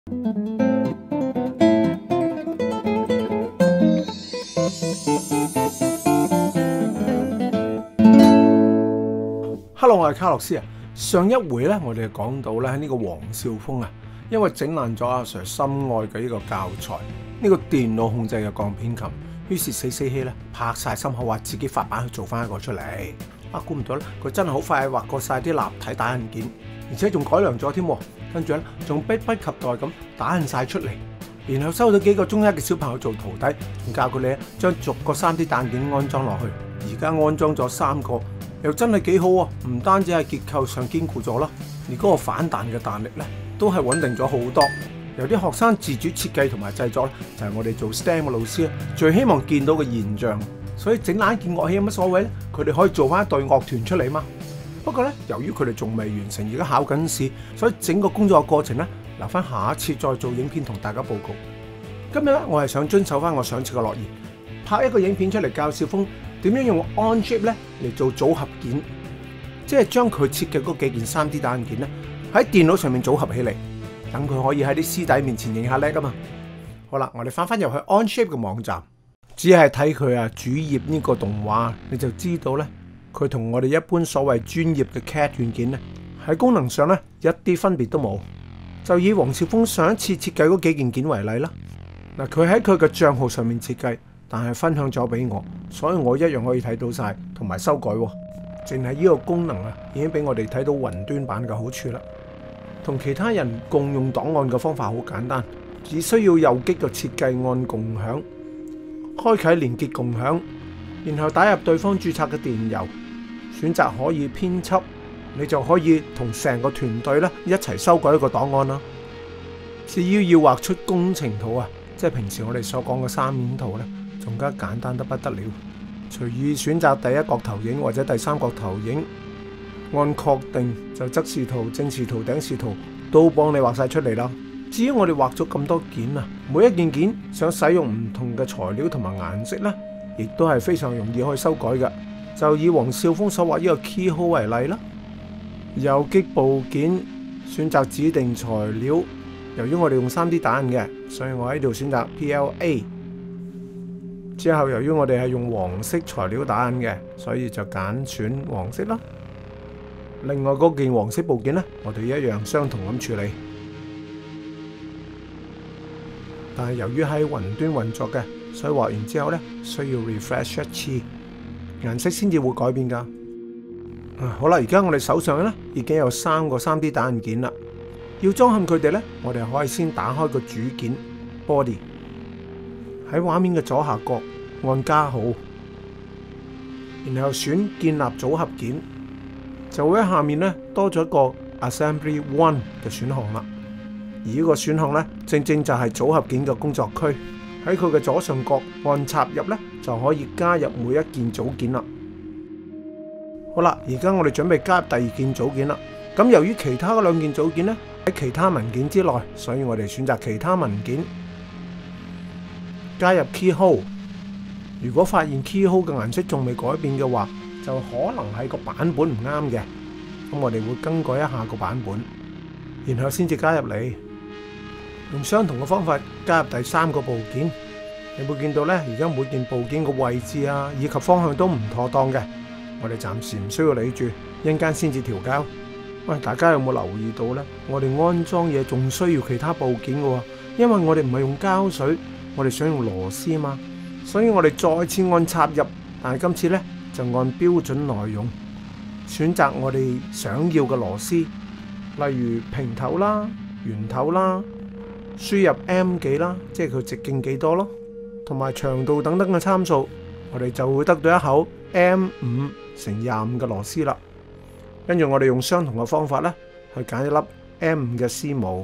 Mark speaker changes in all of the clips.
Speaker 1: Hello， 我係卡洛斯啊。上一回咧，我哋講到咧呢個黃少峰啊，因為整爛咗阿 Sir 心愛嘅呢個教材，呢個電腦控制嘅鋼片琴，於是死氣咧拍晒心口，話自己發版去做翻一個出嚟。估唔到咧，佢真係好快畫過晒啲立體打印件，而且仲改良咗添。跟住咧，仲迫不及待咁打印晒出嚟，然後收到幾個中一嘅小朋友做徒弟，仲教佢哋將逐個 3D 打印件安裝落去。而家安裝咗3個。又真係幾好喎！唔單止係結構上堅固咗啦，而嗰個反彈嘅彈力咧都係穩定咗好多。有啲學生自主設計同埋製作咧，就係我哋做 STEM 嘅老師最希望見到嘅現象。所以整爛件樂器有乜所謂咧？佢哋可以做翻一隊樂團出嚟嘛。不過咧，由於佢哋仲未完成，而家考緊試，所以整個工作嘅過程咧，留翻下一次再做影片同大家報告。今日咧，我係想遵守翻我上次嘅諾言，拍一個影片出嚟教少峰點樣用 On-Chip 咧嚟做組合件，即係將佢設計嗰幾件 3D 打印件咧喺電腦上面組合起嚟，等佢可以喺啲師弟面前認下叻啊嘛。好啦，我哋翻入去 On-Chip 嘅網站，只係睇佢主頁呢個動畫，你就知道咧，佢同我哋一般所謂專業嘅 CAD 軟件咧喺功能上咧一啲分別都冇。就以黃少峰上一次設計嗰幾件件為例啦，嗱，佢喺佢嘅賬號上面設計，但係分享咗俾我，所以我一樣可以睇到晒同埋修改。淨係呢個功能啊，已經俾我哋睇到雲端版嘅好處啦。同其他人共用檔案嘅方法好簡單，只需要右擊嘅設計按共享，開啟連結共享，然後打入對方註冊嘅電郵，選擇可以編輯，你就可以同成個團隊咧一齊修改一個檔案啦。至於要畫出工程圖啊，即係平時我哋所講嘅3面圖咧，仲加簡單得不得了，隨意選擇第一角投影或者第3角投影，按確定就側視圖、正視圖、頂視圖都幫你畫晒出嚟啦。至於我哋畫咗咁多件啊，每一件件想使用唔同嘅材料同埋顏色咧，亦都係非常容易可以修改嘅。就以黃少峰所畫呢個 keyhole 為例啦，右擊部件選擇指定材料，由於我哋用 3D 打印嘅，所以我喺度選擇 PLA。之後由於我哋係用黃色材料打印嘅，所以就揀選黃色啦。另外嗰件黃色部件呢，我哋一樣相同咁處理。但係由於喺雲端運作嘅，所以畫完之後呢，需要 refresh 一次，顏色先至會改變㗎。好啦，而家我哋手上呢已經有3個 3D 打印件啦。要裝嵌佢哋呢，我哋可以先打開個主件 body。喺畫面嘅左下角按加號，然後選建立組合件，就會喺下面咧多咗一個 Assembly 1嘅選項啦。而呢個選項咧，正正就係組合件嘅工作區。喺佢嘅左上角按插入咧，就可以加入每一件組件啦。好啦，而家我哋準備加入第2件組件啦。咁由於其他嗰2件組件咧喺其他文件之內，所以我哋選擇其他文件。加入 keyhole， 如果發現 keyhole 嘅顏色仲未改變嘅話，就可能係個版本唔啱嘅，咁我哋會更改一下個版本，然後先至加入嚟。用相同嘅方法加入第3個部件，你會見到呢，而家每件部件嘅位置啊以及方向都唔妥當嘅，我哋暫時唔需要理住，一陣間先至調校。喂，大家有冇留意到呢？我哋安裝嘢仲需要其他部件嘅喎，因為我哋唔係用膠水。我哋想用螺絲嘛，所以我哋再次按插入，但係今次呢，就按標準內容選擇我哋想要嘅螺絲，例如平頭啦、圓頭啦，輸入 M 幾啦，即係佢直徑幾多咯，同埋長度等等嘅參數，我哋就會得到一口 M5×25嘅螺絲啦。跟住我哋用相同嘅方法呢，去揀一粒 M5嘅絲毛。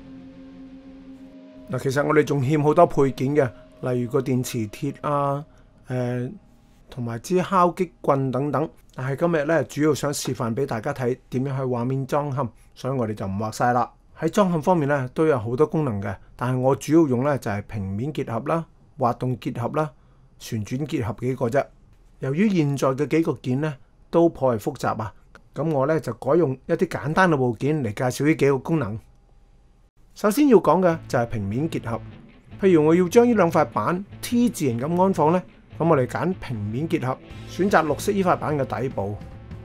Speaker 1: 嗱，其實我哋仲欠好多配件嘅，例如個電磁鐵啊，同埋支敲擊棍等等。但係今日咧，主要想示範俾大家睇點樣去畫面裝嵌，所以我哋就唔畫晒啦。喺裝嵌方面咧，都有好多功能嘅，但係我主要用咧就係平面結合啦、滑動結合啦、旋轉結合幾個啫。由於現在嘅幾個件咧都頗為複雜啊，咁我咧就改用一啲簡單嘅部件嚟介紹呢幾個功能。 首先要講嘅就係平面結合。譬如我要將呢兩塊板 T 字形咁安放呢，咁我哋揀平面結合，選擇綠色呢塊板嘅底部，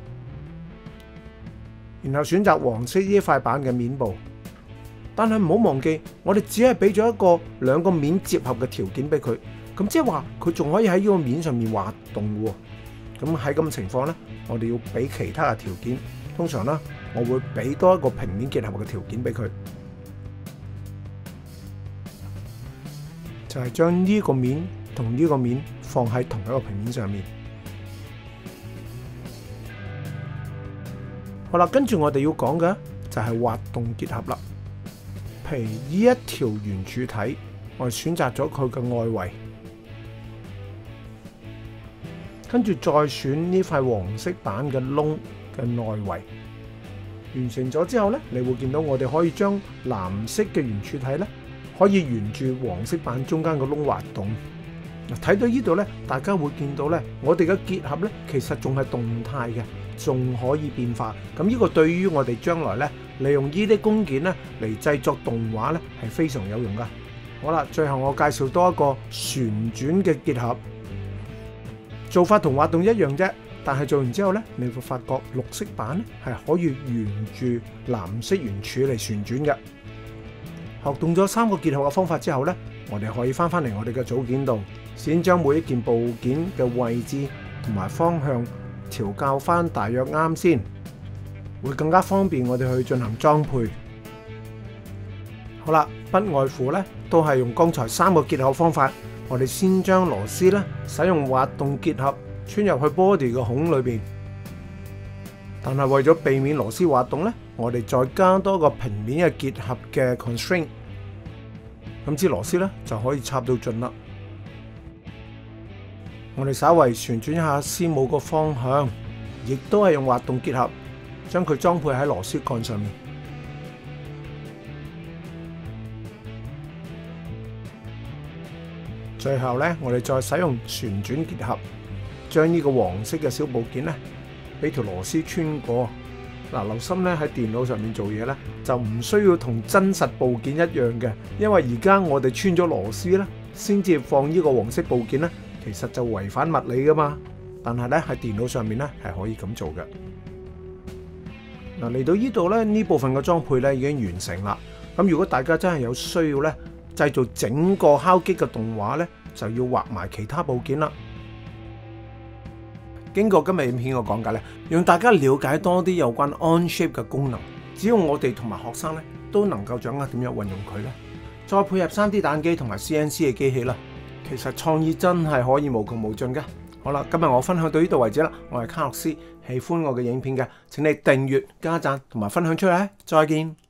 Speaker 1: 然後選擇黃色呢塊板嘅面部。但係唔好忘記，我哋只係俾咗一個兩個面接合嘅條件俾佢，咁即係話佢仲可以喺呢個面上面滑動喎。咁喺咁嘅情況呢，我哋要俾其他嘅條件。通常呢，我會俾多一個平面結合嘅條件俾佢，就係將呢個面同呢個面放喺同一個平面上面。好啦，跟住我哋要講嘅就係滑動結合啦。譬如呢一條圓柱體，我哋選擇咗佢嘅外圍，跟住再選呢塊黃色板嘅窿嘅內圍。完成咗之後呢，你會見到我哋可以將藍色嘅圓柱體呢，可以沿住黃色板中間個窿滑動。睇到呢度呢，大家會見到呢，我哋嘅結合呢，其實仲係動態嘅，仲可以變化。咁呢個對於我哋將來呢，利用呢啲工件呢嚟製作動畫呢，係非常有用噶。好啦，最後我介紹多一個旋轉嘅結合，做法同滑動一樣啫。但係做完之後呢，你會發覺綠色板呢係可以沿住藍色圓柱嚟旋轉嘅。學懂咗3個結合嘅方法之後呢，我哋可以翻嚟我哋嘅組件度，先將每一件部件嘅位置同埋方向調校翻大約啱先，會更加方便我哋去進行裝配。好啦，不外乎呢都係用剛才3個結合方法。我哋先將螺絲呢使用滑動結合穿入去 body 嘅孔裏邊，但係為咗避免螺絲滑動呢，我哋再加多個平面嘅結合嘅 constraint， 咁支螺絲呢就可以插到盡啦。我哋稍為旋轉一下絲母個方向，亦都係用滑動結合，將佢裝配喺螺絲桿上面。最後呢，我哋再使用旋轉結合，將呢個黃色嘅小部件呢，俾條螺絲穿過。嗱，留心咧喺電腦上面做嘢咧，就唔需要同真實部件一樣嘅，因為而家我哋穿咗螺絲咧，先至放呢個黃色部件咧，其實就違反物理噶嘛。但係咧喺電腦上面咧係可以咁做嘅。嗱，嚟到呢度咧，呢部分嘅裝配咧已經完成啦。咁如果大家真係有需要咧，製造整個敲擊嘅動畫咧，就要畫埋其他部件啦。經過今日影片嘅講解咧，讓大家了解多啲有關 Onshape 嘅功能。只要我哋同埋學生咧都能夠掌握點樣運用佢咧，再配合 3D 打印機同埋 CNC 嘅機器啦，其實創意真係可以無窮無盡嘅。好啦，今日我分享到呢度為止啦。我係卡洛斯，喜歡我嘅影片嘅，請你訂閱、加讚同埋分享出去。再見。